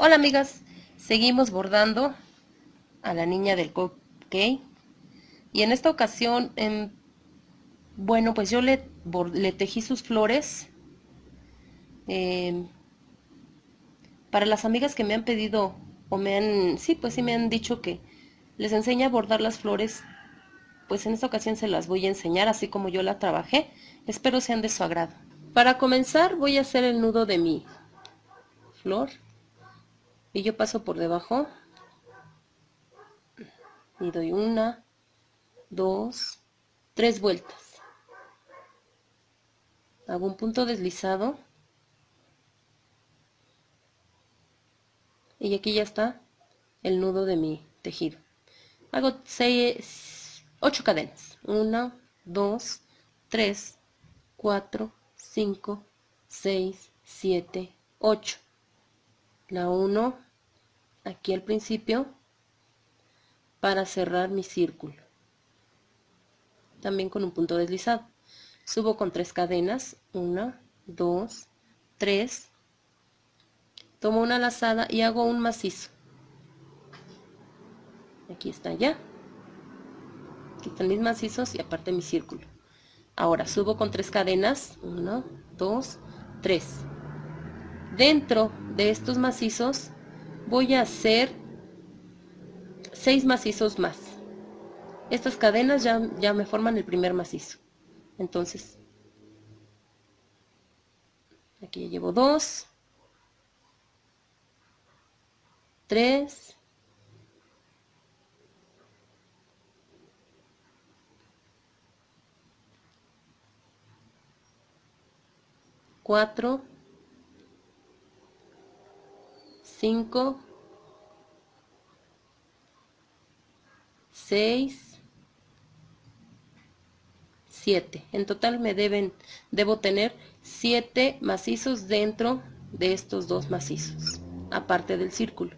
Hola amigas, seguimos bordando a la niña del cupcake y en esta ocasión, bueno, pues yo le tejí sus flores. em, para las amigas que me han pedido o sí me han dicho que les enseñe a bordar las flores, pues en esta ocasión se las voy a enseñar así como yo la trabajé. Espero sean de su agrado. Para comenzar voy a hacer el nudo de mi flor y yo paso por debajo y doy una, dos, tres vueltas. Hago un punto deslizado y aquí ya está el nudo de mi tejido. Hago 8 cadenas. 1, 2, 3, 4, 5, 6, 7, 8. La 1 aquí al principio para cerrar mi círculo. También con un punto deslizado. Subo con 3 cadenas. 1, 2, 3. Tomo una lazada y hago un macizo. Aquí está ya. Aquí están mis macizos y aparte mi círculo. Ahora subo con 3 cadenas. 1, 2, 3. Dentro de estos macizos voy a hacer 6 macizos más. Estas cadenas ya me forman el primer macizo. Entonces, aquí ya llevo 2, 3, 4, 5, 6, 7. En total debo tener 7 macizos dentro de estos 2 macizos, aparte del círculo.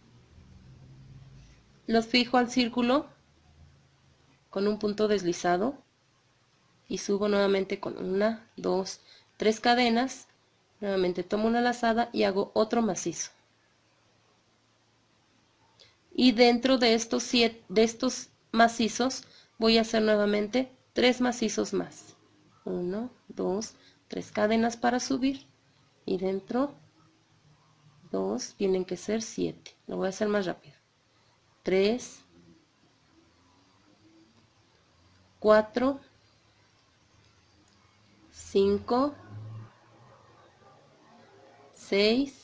Los fijo al círculo con un punto deslizado y subo nuevamente con 1, 2, 3 cadenas. Nuevamente tomo una lazada y hago otro macizo. Y dentro de estos macizos voy a hacer nuevamente 3 macizos más. 1, 2, 3 cadenas para subir. Y dentro 2 tienen que ser 7. Lo voy a hacer más rápido. 3, 4, 5, 6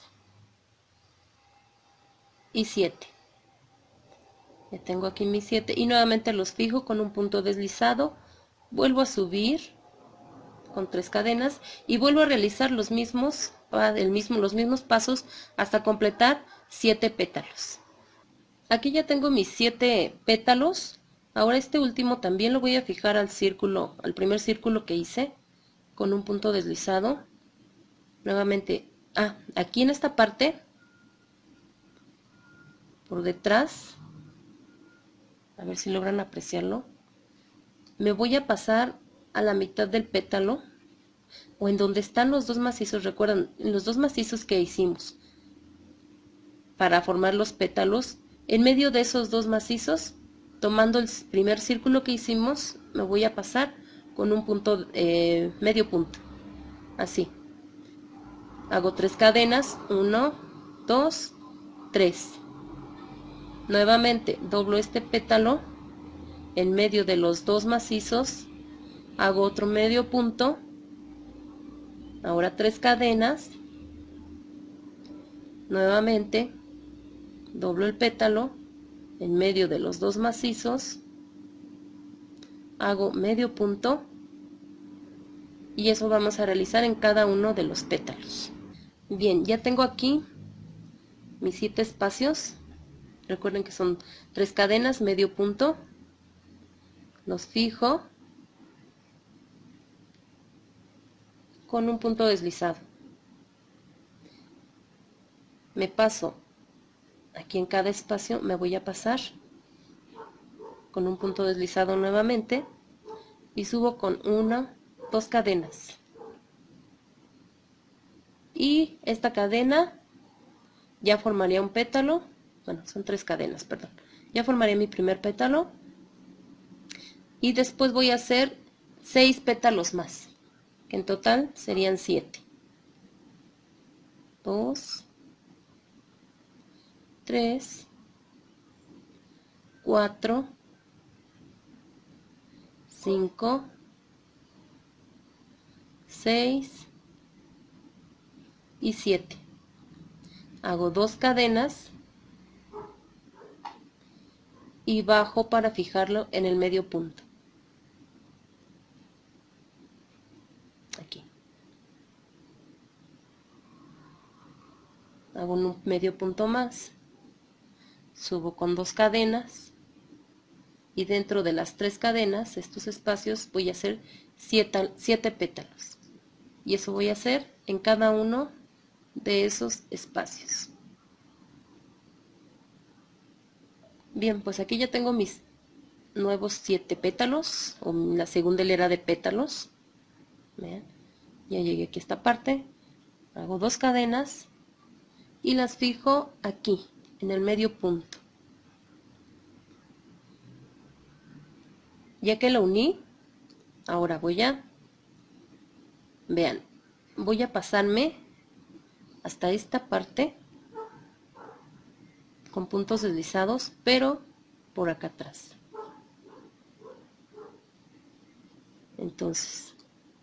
y 7. Ya tengo aquí mis 7 y nuevamente los fijo con un punto deslizado. Vuelvo a subir con 3 cadenas y vuelvo a realizar los mismos pasos hasta completar 7 pétalos. Aquí ya tengo mis 7 pétalos. Ahora este último también lo voy a fijar al círculo, al primer círculo que hice con un punto deslizado. Nuevamente, aquí en esta parte, por detrás, a ver si logran apreciarlo, me voy a pasar a la mitad del pétalo o en donde están los 2 macizos. Recuerdan, los 2 macizos que hicimos para formar los pétalos, en medio de esos 2 macizos, tomando el primer círculo que hicimos, me voy a pasar con un punto, medio punto, así. Hago 3 cadenas, 1, 2, 3. Nuevamente doblo este pétalo en medio de los 2 macizos, hago otro medio punto, ahora 3 cadenas, nuevamente doblo el pétalo en medio de los 2 macizos, hago medio punto y eso vamos a realizar en cada uno de los pétalos. Bien, ya tengo aquí mis 7 espacios. Recuerden que son 3 cadenas, medio punto, los fijo con un punto deslizado. Me paso aquí en cada espacio, me voy a pasar con un punto deslizado nuevamente y subo con 1, 2 cadenas. Y esta cadena ya formaría un pétalo. Bueno, son 3 cadenas, perdón. Ya formaría mi primer pétalo. Y después voy a hacer 6 pétalos más, que en total serían 7. 2, 3, 4, 5, 6 y 7. Hago 2 cadenas y bajo para fijarlo en el medio punto. Aquí. Hago un medio punto más. Subo con 2 cadenas. Y dentro de las 3 cadenas, estos espacios, voy a hacer 7 pétalos. Y eso voy a hacer en cada uno de esos espacios. Bien, pues aquí ya tengo mis nuevos 7 pétalos, o la segunda hilera de pétalos. Vean, ya llegué aquí a esta parte, hago 2 cadenas y las fijo aquí, en el medio punto. Ya que lo uní, ahora vean, voy a pasarme hasta esta parte con puntos deslizados, pero por acá atrás. Entonces,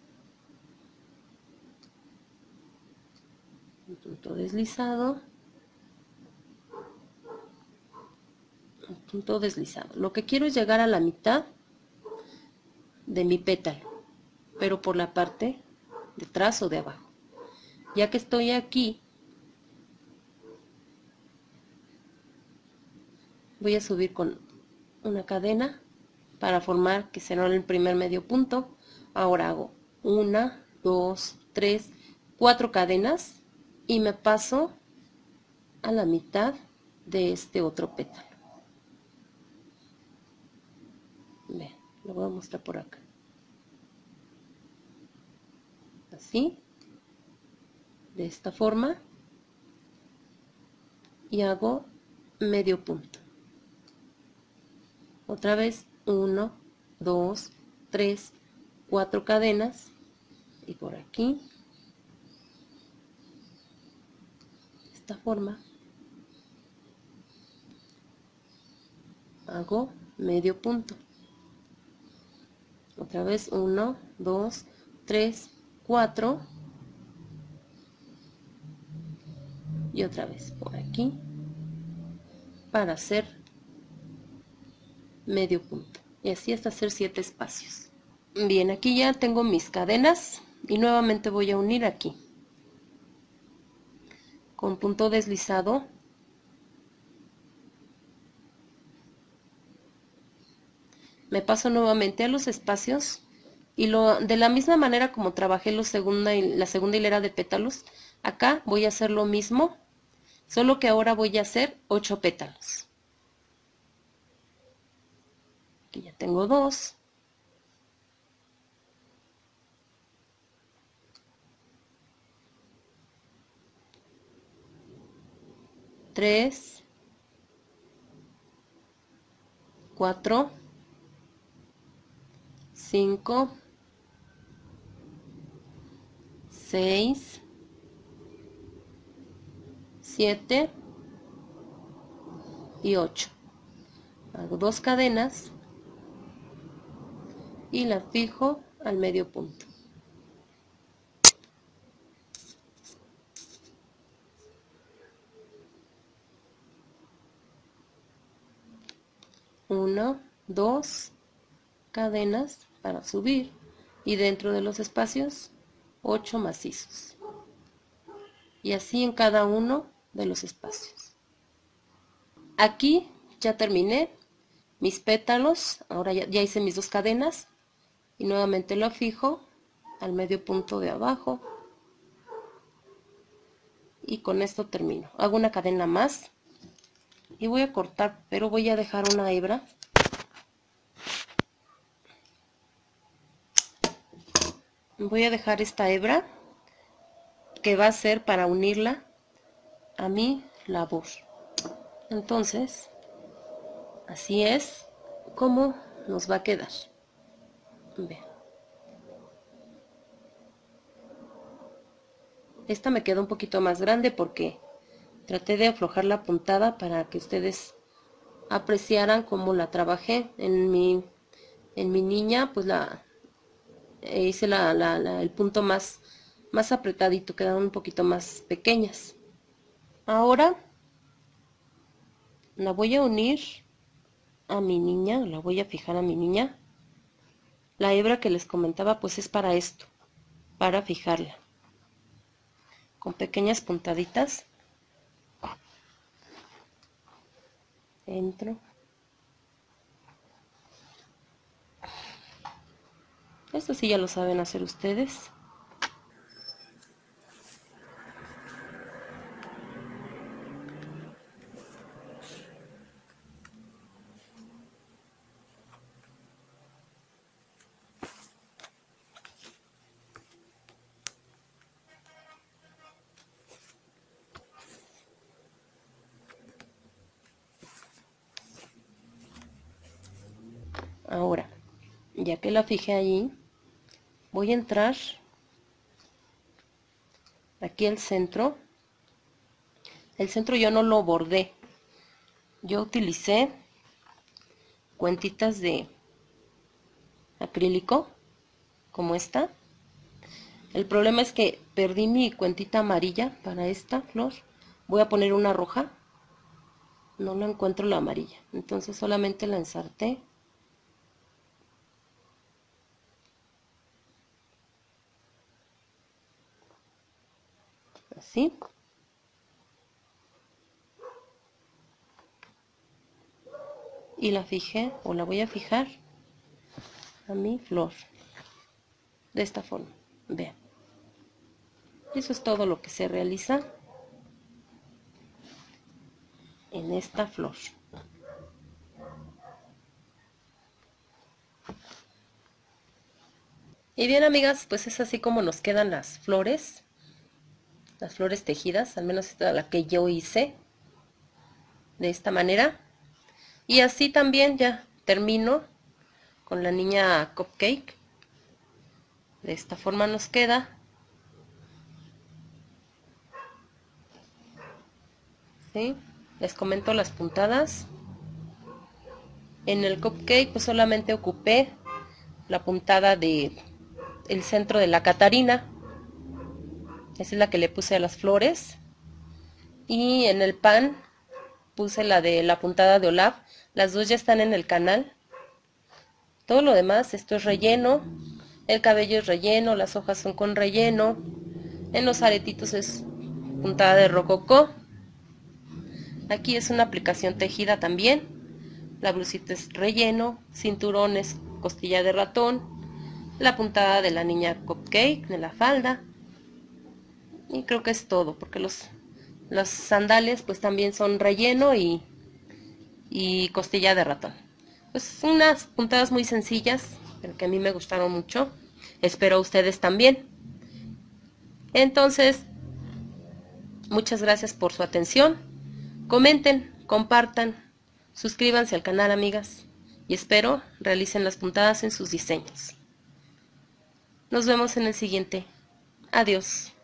un punto deslizado, un punto deslizado. Lo que quiero es llegar a la mitad de mi pétalo, pero por la parte de atrás o de abajo. Ya que estoy aquí, voy a subir con una cadena para formar que será el primer medio punto. Ahora hago 1, 2, 3, 4 cadenas y me paso a la mitad de este otro pétalo. Vean, lo voy a mostrar por acá. Así, de esta forma, y hago medio punto. Otra vez 1, 2, 3, 4 cadenas y por aquí, de esta forma, hago medio punto. Otra vez 1, 2, 3, 4 y otra vez por aquí para hacer medio punto, y así hasta hacer 7 espacios. Bien, aquí ya tengo mis cadenas y nuevamente voy a unir aquí con punto deslizado. Me paso nuevamente a los espacios y de la misma manera como trabajé la segunda hilera de pétalos, acá voy a hacer lo mismo, solo que ahora voy a hacer 8 pétalos. Aquí ya tengo 2. Tres, 4, 5, 6, 7 y 8. Hago 2 cadenas y las fijo al medio punto. Una, 2 cadenas para subir y dentro de los espacios 8 macizos. Y así en cada uno de los espacios. Aquí ya terminé mis pétalos, ahora ya hice mis 2 cadenas y nuevamente lo fijo al medio punto de abajo y con esto termino. Hago una cadena más y voy a cortar, pero voy a dejar una hebra. Voy a dejar esta hebra que va a ser para unirla a mi labor. Entonces, así es como nos va a quedar. Vean. Esta me quedó un poquito más grande porque traté de aflojar la puntada para que ustedes apreciaran cómo la trabajé. En mi niña, pues hice el punto más apretadito, quedaron un poquito más pequeñas. Ahora la voy a unir a mi niña, la voy a fijar a mi niña. La hebra que les comentaba pues es para esto, para fijarla. Con pequeñas puntaditas. Entro. Esto sí ya lo saben hacer ustedes. Ahora, ya que la fijé allí, voy a entrar aquí al centro. El centro yo no lo bordé. Yo utilicé cuentitas de acrílico, como esta. El problema es que perdí mi cuentita amarilla para esta flor. Voy a poner una roja. No la encuentro la amarilla. Entonces solamente la ensarté. Así. Y la fijé, o la voy a fijar a mi flor. De esta forma. Vean. Eso es todo lo que se realiza en esta flor. Y bien, amigas, pues es así como nos quedan las flores tejidas, al menos esta es la que yo hice, de esta manera. Y así también ya termino con la niña Cupcake. De esta forma nos queda. ¿Sí? Les comento las puntadas. En el Cupcake pues solamente ocupé la puntada de el centro de la Catarina. Esa es la que le puse a las flores. Y en el pan puse la de la puntada de Olaf. Las dos ya están en el canal. Todo lo demás, esto es relleno. El cabello es relleno, las hojas son con relleno. En los aretitos es puntada de rococó. Aquí es una aplicación tejida también. La blusita es relleno, cinturón es costilla de ratón, la puntada de la niña Cupcake, de la falda. Y creo que es todo, porque los sandales pues también son relleno y costilla de ratón. Pues unas puntadas muy sencillas, pero que a mí me gustaron mucho. Espero a ustedes también. Entonces, muchas gracias por su atención. Comenten, compartan, suscríbanse al canal, amigas. Y espero realicen las puntadas en sus diseños. Nos vemos en el siguiente. Adiós.